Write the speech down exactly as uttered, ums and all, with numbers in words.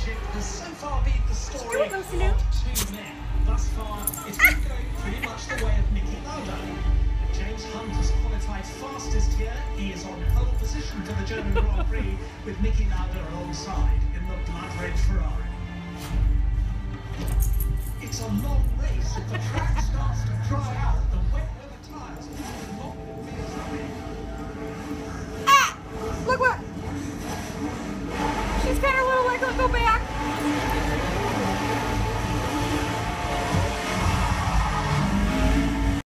championship has so far been the story of two men. Thus far, it's been going pretty much the way of Niki Lauda. James Hunt has qualified fastest here. He is on pole position for the German Grand Prix with Niki Lauda alongside in the blood-red Ferrari. It's a long race. If the track starts to dry out, the wet weather tyres will not be as Ah! Look what! She's kind of a little like, go back.